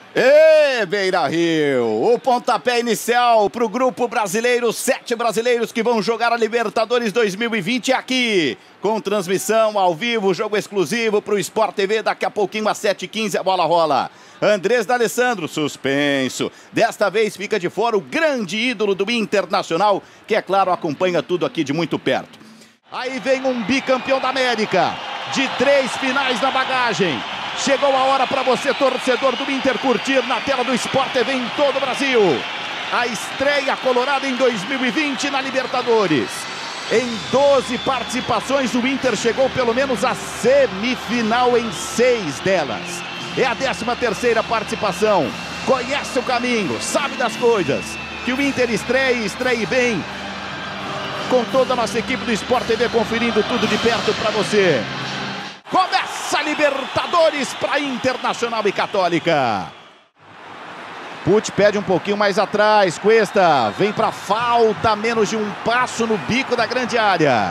Beira-Rio, o pontapé inicial para o grupo brasileiro, 7 brasileiros que vão jogar a Libertadores 2020 aqui, com transmissão ao vivo, jogo exclusivo para o Sport TV, daqui a pouquinho às 7h15 a bola rola. Andrés D'Alessandro, suspenso, desta vez fica de fora o grande ídolo do Internacional, que é claro acompanha tudo aqui de muito perto. Aí vem um bicampeão da América, de 3 finais na bagagem. Chegou a hora para você, torcedor do Inter, curtir na tela do Sport TV em todo o Brasil. A estreia colorada em 2020 na Libertadores. Em 12 participações, o Inter chegou pelo menos à semifinal em 6 delas. É a 13ª participação. Conhece o caminho, sabe das coisas. Que o Inter estreie bem. Com toda a nossa equipe do Sport TV conferindo tudo de perto para você. Começa a Libertadores para Internacional e Católica. Pucci pede um pouquinho mais atrás. Cuesta vem para falta, menos de um passo no bico da grande área.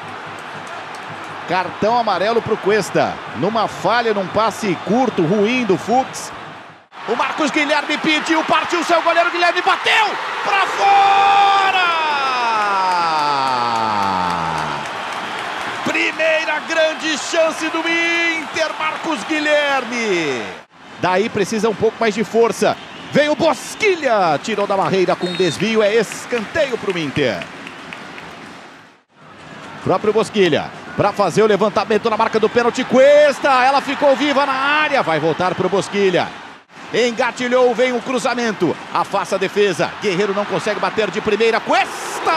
Cartão amarelo para o Cuesta. Numa falha, num passe curto, ruim do Fux. O Marcos Guilherme pediu, partiu seu goleiro Guilherme, bateu para fora! Primeira grande chance do Inter, Marcos Guilherme. Daí precisa um pouco mais de força. Vem o Bosquilha, tirou da barreira com desvio, é escanteio para o Inter. Próprio Bosquilha, para fazer o levantamento na marca do pênalti, Cuesta, ela ficou viva na área, vai voltar para o Bosquilha. Engatilhou, vem o cruzamento, afasta a defesa, Guerreiro não consegue bater de primeira, Cuesta!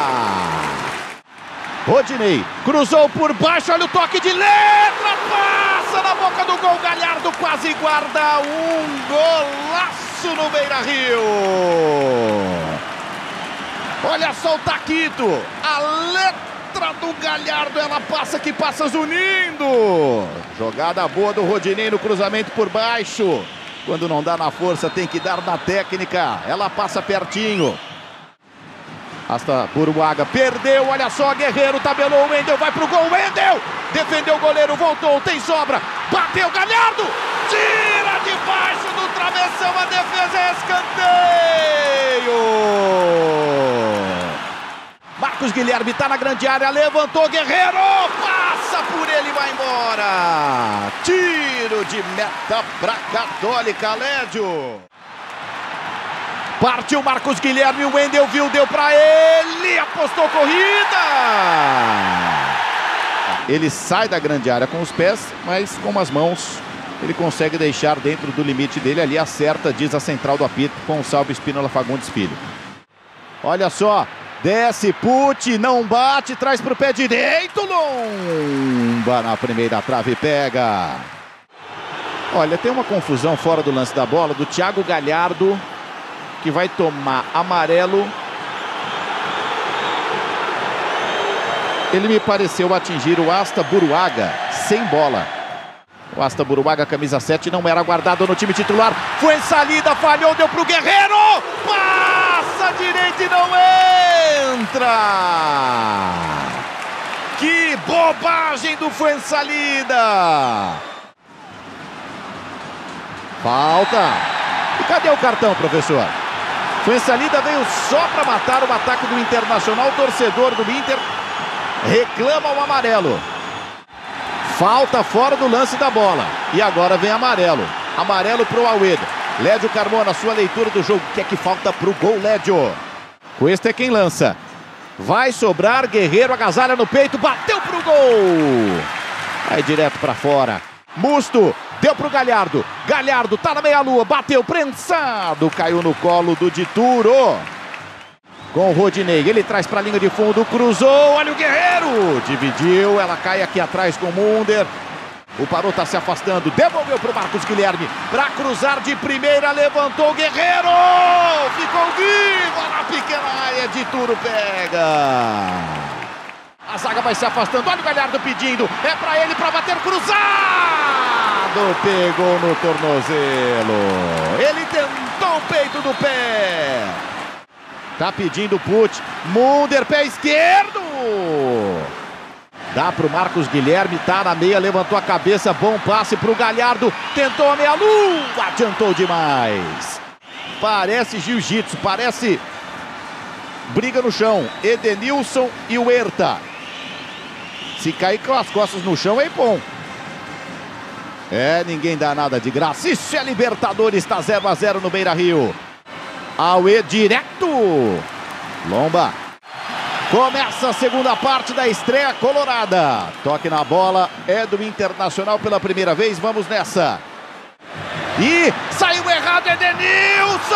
Rodinei, cruzou por baixo, olha o toque de letra, passa na boca do gol, Galhardo quase guarda um golaço no Beira-Rio. Olha só o taquito, a letra do Galhardo, ela passa que passa zunindo. Jogada boa do Rodinei no cruzamento por baixo. Quando não dá na força, tem que dar na técnica, ela passa pertinho. Hasta Buruaga, perdeu, olha só, Guerreiro tabelou, o Wendel vai pro gol, Wendel! Defendeu o goleiro, voltou, tem sobra, bateu, Galhardo! Tira debaixo do travessão, a defesa é escanteio! Marcos Guilherme tá na grande área, levantou, Guerreiro! Passa por ele e vai embora! Tiro de meta pra Católica, Lédio! Partiu Marcos Guilherme, o Wendel viu, deu para ele, apostou corrida! Ele sai da grande área com os pés, mas com as mãos ele consegue deixar dentro do limite dele, ali acerta, diz a central do apito, Gonçalves Espínola Fagundes Filho. Olha só, desce, Pucci, não bate, traz para o pé direito, Lomba na primeira trave, pega. Olha, tem uma confusão fora do lance da bola, do Thiago Galhardo, que vai tomar amarelo. Ele me pareceu atingir o Hasta Buruaga sem bola. O Hasta Buruaga, camisa 7, não era guardado no time titular. Fuenzalida, falhou, deu pro Guerreiro. Passa direito e não entra. Que bobagem do Fuenzalida. Falta. E cadê o cartão, professor? Fuenzalida veio só para matar o ataque do Internacional. O torcedor do Inter reclama o amarelo. Falta fora do lance da bola. E agora vem amarelo. Amarelo para o Almeida. Lédio Carmona, sua leitura do jogo. O que é que falta para o gol, Lédio? Cuesta é quem lança. Vai sobrar, Guerreiro agasalha no peito. Bateu para o gol. Vai direto para fora. Musto. Deu pro Galhardo. Galhardo tá na meia-lua. Bateu, prensado. Caiu no colo do Dituro. Com o Rodinei. Ele traz pra linha de fundo. Cruzou. Olha o Guerreiro. Dividiu. Ela cai aqui atrás com o Munder. O Parô tá se afastando. Devolveu pro Marcos Guilherme. Pra cruzar de primeira. Levantou o Guerreiro. Ficou viva na pequena área. Dituro pega. A zaga vai se afastando. Olha o Galhardo pedindo. É pra ele pra bater cruzado. Pegou no tornozelo. Ele tentou o peito do pé. Tá pedindo Pucci. Munder, pé esquerdo. Dá pro Marcos Guilherme, tá na meia, levantou a cabeça, bom passe pro Galhardo, tentou a meia-lua, adiantou demais. Parece jiu-jitsu, parece briga no chão. Edenilson e o Huerta. Se cair com as costas no chão é bom. Ninguém dá nada de graça. Isso é Libertadores, tá 0-0 no Beira-Rio. Aue direto. Lomba. Começa a segunda parte da estreia colorada. Toque na bola, é do Internacional pela primeira vez, vamos nessa. E saiu errado, Edenilson!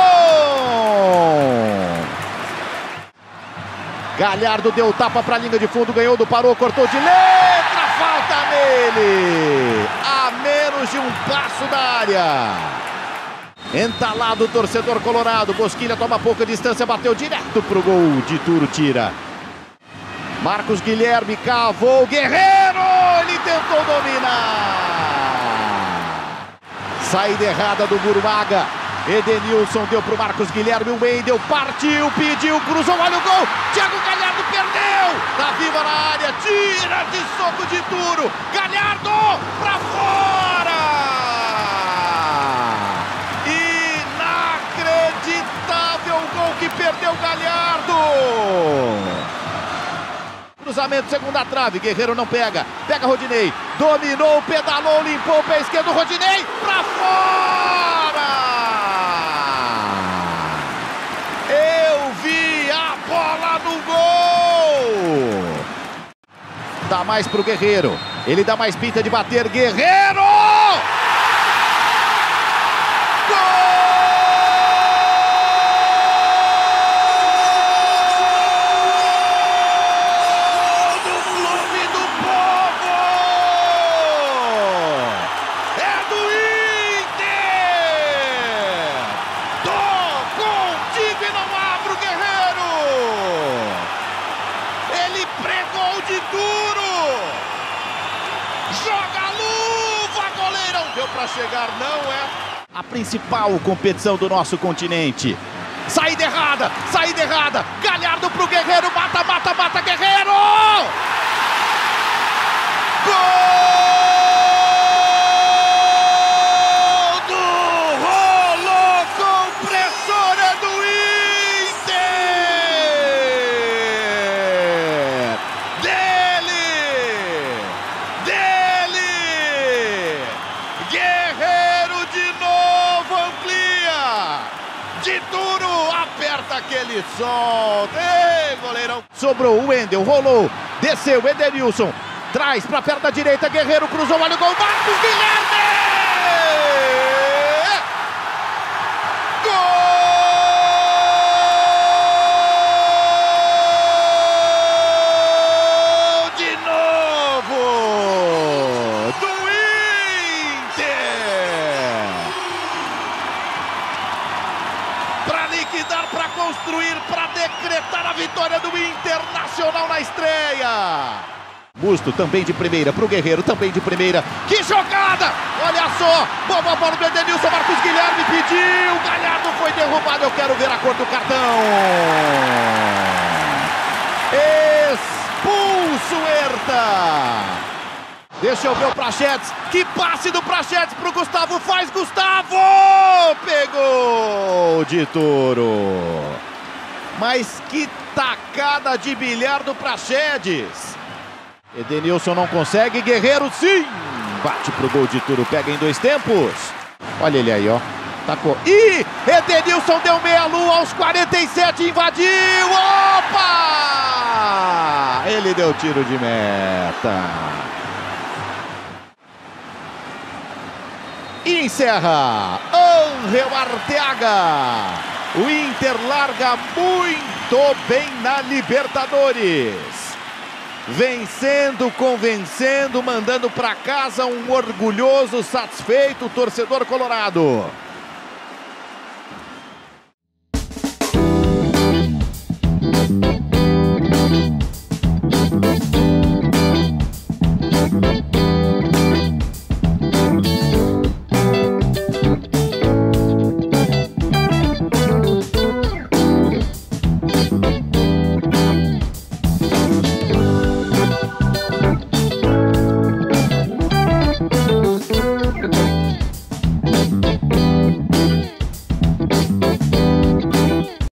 Galhardo deu tapa para a linha de fundo, ganhou do Parou, cortou de letra, falta nele! A menos de um passo da área. Entalado o torcedor colorado, Bosquilha toma pouca distância, bateu direto pro gol, Dituro tira. Marcos Guilherme cavou, Guerreiro, ele tentou dominar. Saída errada do Burmaga, Edenilson deu pro Marcos Guilherme, o Wendel partiu, pediu, cruzou, olha o gol, Thiago Galhardo perdeu, tá viva na área, tira de soco Dituro, Galhardo pra fora! Que perdeu o Galhardo. Cruzamento, segunda trave, Guerreiro não pega, pega Rodinei, dominou, pedalou, limpou o pé esquerdo, Rodinei pra fora. Eu vi a bola no gol. Dá mais pro Guerreiro, ele dá mais pinta de bater, Guerreiro! Joga a luva, goleirão! Deu pra chegar, não é a principal competição do nosso continente. Saída errada, Galhardo pro Guerreiro, mata, Guerreiro! Gol do Rolô Compressor, é do Inter! Guerreiro de novo amplia. Dituro aperta aquele solta. Ei, goleirão. Sobrou o Wendel, rolou, desceu, Edenilson. Traz pra perna direita, Guerreiro cruzou, olha o gol, Marcos Guilherme! Gol! De novo! Para liquidar, para construir, para decretar a vitória do Internacional na estreia. Busto também de primeira, pro Guerreiro também de primeira. Que jogada! Olha só! Boa bola do Edenilson, Marcos Guilherme pediu. Galhardo foi derrubado, eu quero ver a cor do cartão. Expulso Huerta. Deixa eu ver o Prachetes. Que passe do Prachetes pro Gustavo. Faz Gustavo! Pegou Dituro. Mas que tacada de bilhar do Prachetes. Edenilson não consegue. Guerreiro sim! Bate pro gol, Dituro. Pega em dois tempos. Olha ele aí, ó. Tacou. E Edenilson deu meia-lua aos 47. Invadiu. Opa! Ele deu tiro de meta. E encerra Ángel Arteaga. O Inter larga muito bem na Libertadores. Vencendo, convencendo, mandando para casa um orgulhoso, satisfeito torcedor colorado.